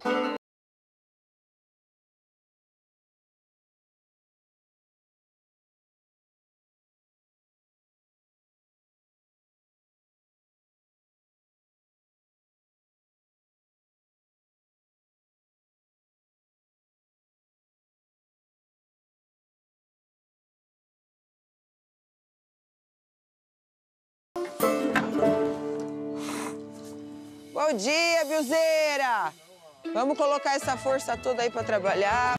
Bom dia, Bilzeira! Vamos colocar essa força toda aí pra trabalhar.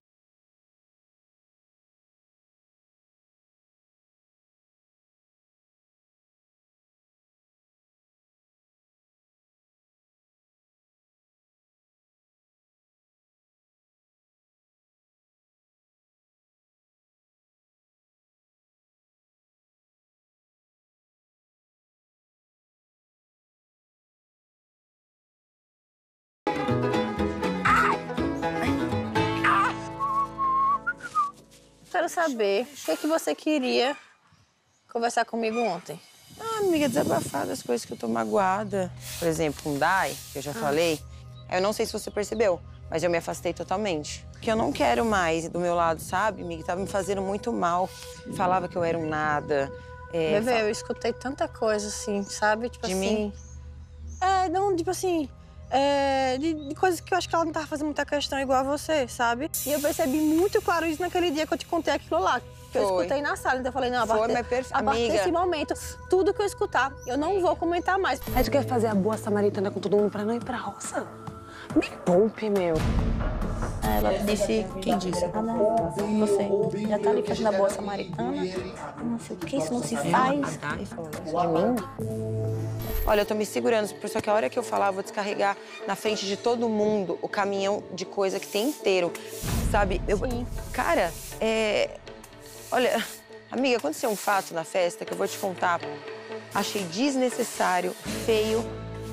Quero saber o que você queria conversar comigo ontem. Ah, amiga, desabafar das coisas que eu tô magoada. Por exemplo, com o Dai, que eu já falei. Eu não sei se você percebeu, mas eu me afastei totalmente. Porque eu não quero mais do meu lado, sabe, amiga? Tava me fazendo muito mal. Falava que eu era um nada. Bebê, eu escutei tanta coisa, assim, sabe? Tipo de assim... mim? Não, tipo assim... de coisas que eu acho que ela não tava fazendo muita questão igual a você, sabe? E eu percebi muito claro isso naquele dia que eu te contei aquilo lá. Que eu escutei na sala, então eu falei, não, a partir desse momento, tudo que eu escutar, eu não vou comentar mais. Aí tu quer fazer a boa samaritana com todo mundo pra não ir pra roça? Me poupe, meu. Ela disse, quem disse? Ah, não, você já tá ali fazendo a boa samaritana? Não sei o que, isso não se faz. Ele falou isso de mim? Olha, eu tô me segurando, só que a hora que eu falar, eu vou descarregar na frente de todo mundo o caminhão de coisa que tem inteiro, sabe? Sim. Cara, olha, amiga, aconteceu um fato na festa que eu vou te contar. Achei desnecessário, feio.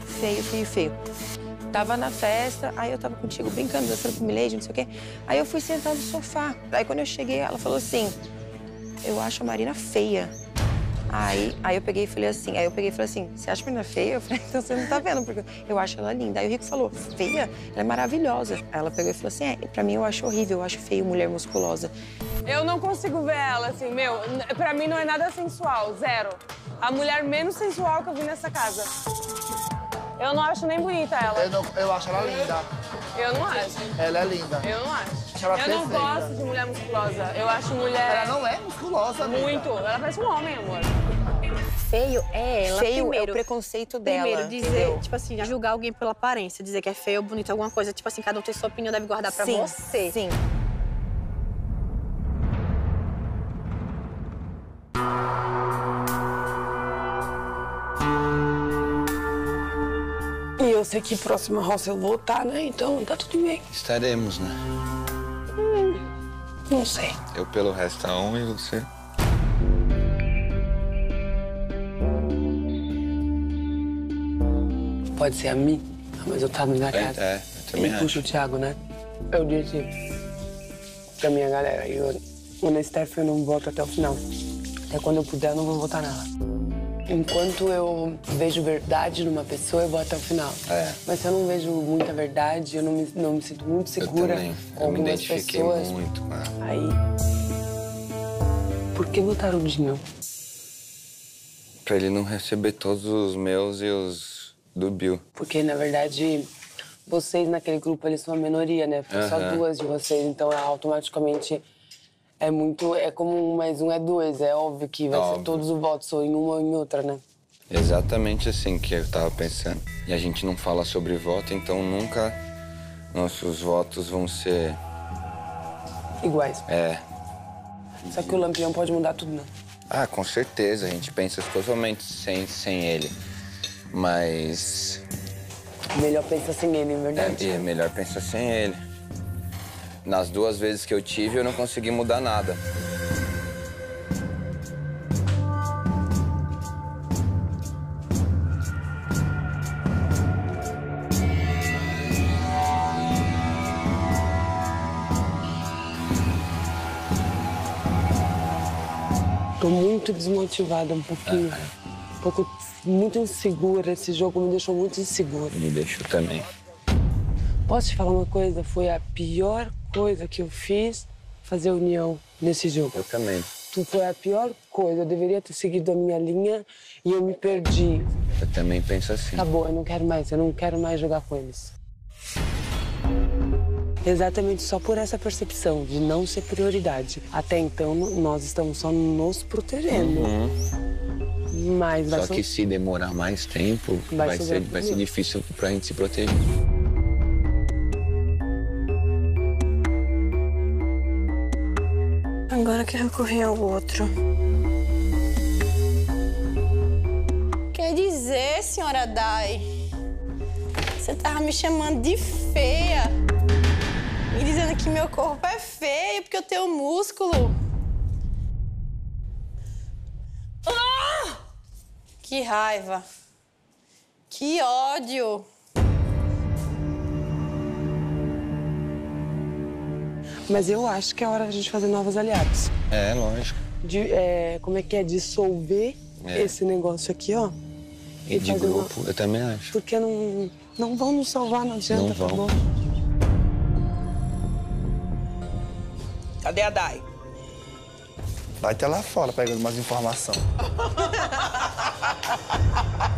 Tava na festa, aí eu tava contigo brincando, dançando com o Milady, não sei o quê. Aí eu fui sentar no sofá. Aí quando eu cheguei, ela falou assim, eu acho a Marina feia. Aí eu peguei e falei assim, você acha a Marina feia? Eu falei, então você não tá vendo, porque eu acho ela linda. Aí o Rico falou, feia? Ela é maravilhosa. Aí ela pegou e falou assim, pra mim eu acho horrível, eu acho feio mulher musculosa. Eu não consigo ver ela, assim, pra mim não é nada sensual, zero. A mulher menos sensual que eu vi nessa casa. Eu não acho nem bonita ela. Eu acho ela linda. Eu não acho. Ela é linda. Eu não acho. Ela eu não gosto de mulher musculosa. Eu acho mulher... Ela não é musculosa, amiga. Muito. Ela parece um homem, amor. Feio é ela, Feio primeiro, é o preconceito dela, primeiro, dizer, entendeu? tipo assim, julgar alguém pela aparência, dizer que é feio ou bonito, alguma coisa, tipo assim, cada um tem sua opinião, deve guardar pra você. Sim. E eu sei que próxima roça eu vou estar, né? Então tá tudo bem. Estaremos, né? Não sei. Eu pelo restão e você? Pode ser a mim, mas eu tava na casa. Eu também puxa o Thiago, né? Eu disse pra minha galera, na Steph eu não volto até o final. Até quando eu puder, eu não vou votar nela. Enquanto eu vejo verdade numa pessoa, eu vou até o final. Mas se eu não vejo muita verdade, eu não me sinto muito segura com algumas pessoas. Eu me identifiquei muito com ela. Aí... Por que votaram o Dinho? Pra ele não receber todos os meus e os do Bill. Porque, na verdade, vocês naquele grupo, eles são a minoria, né? Porque só duas de vocês, então automaticamente... É como 1 mais 1 é 2. É óbvio que vai ser todos os votos, ou em uma ou em outra, né? Exatamente assim que eu tava pensando. E a gente não fala sobre voto, então nunca nossos votos vão ser... iguais. Só que o Lampião pode mudar tudo, né? Ah, com certeza. A gente pensa totalmente sem ele. Mas... Melhor pensar sem ele, em verdade. É melhor pensar sem ele. Nas 2 vezes que eu tive, eu não consegui mudar nada. Tô muito desmotivada, um pouquinho. Muito insegura. Esse jogo me deixou muito insegura. Me deixou também. Posso te falar uma coisa? Foi a pior coisa que eu fiz fazer união nesse jogo. Eu também. Tu foi a pior coisa. Eu deveria ter seguido a minha linha e eu me perdi. Eu também penso assim. Acabou, eu não quero mais jogar com eles. Exatamente só por essa percepção de não ser prioridade. Até então, nós estamos só nos protegendo. Mas só que se demorar mais tempo, vai ser difícil pra gente se proteger. Agora que recorrer ao outro. Quer dizer, senhora Dai, você tava me chamando de feia e dizendo que meu corpo é feio porque eu tenho músculo. Ah! Que raiva. Que ódio. Mas eu acho que é hora de a gente fazer novos aliados. É, lógico. Como é que é? Dissolver esse negócio aqui, ó. E de grupo, eu também acho. Porque não vão nos salvar, não adianta, não vão. Tá bom? Cadê a Dai? Vai até lá fora pegando mais informação.